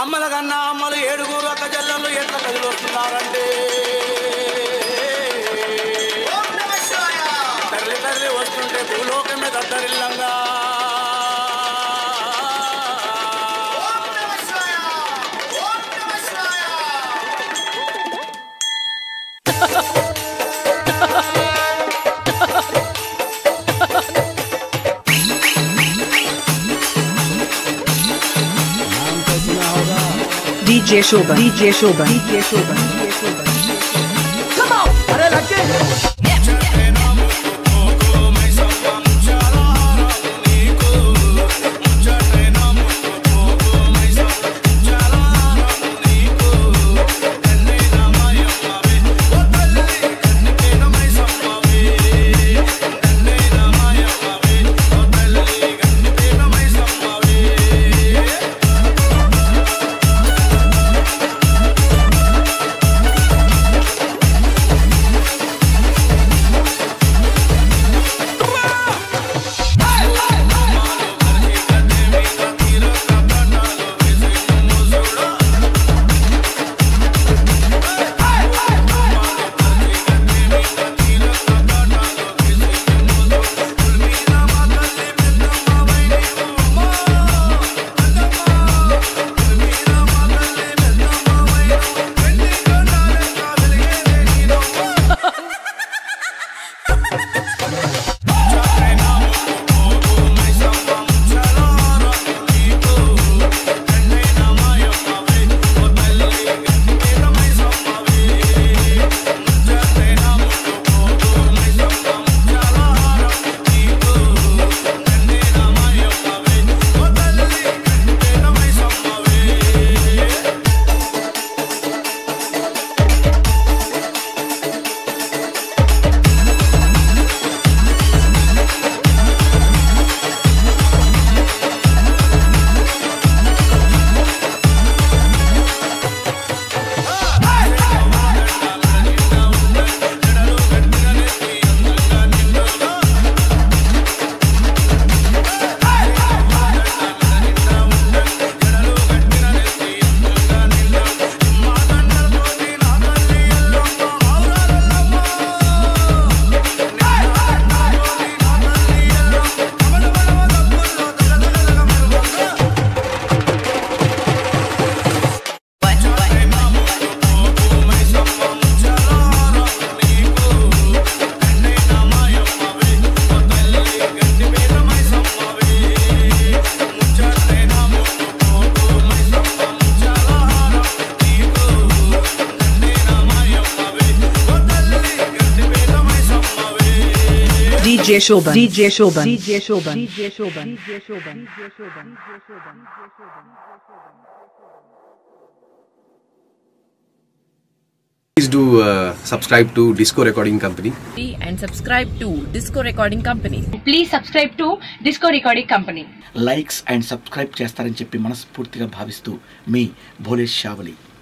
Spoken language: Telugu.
అమ్మల కన్నా అమ్మలు 7 అక్క చెల్లెళ్ళు ఎట్లా కదిలొస్తున్నారంటే తల్లి తల్లి వస్తుంటే భూలోకమే దద్దరిల్లంగా DJ Shobha, DJ Shobha, DJ Shobha, DJ Shobha. Come on, are lucky. DJ Shobha, DJ Shobha, DJ Shobha, DJ Shobha, DJ Shobha, DJ Shobha, DJ Shobha. Please do subscribe to Disco Recording Company. And subscribe to Disco Recording Company. Please subscribe to Disco Recording Company. Likes and subscribe చేస్తారని చెప్పి మనస్ఫూర్తిగా భావిస్తూ మీ భోలేష్ షావలి.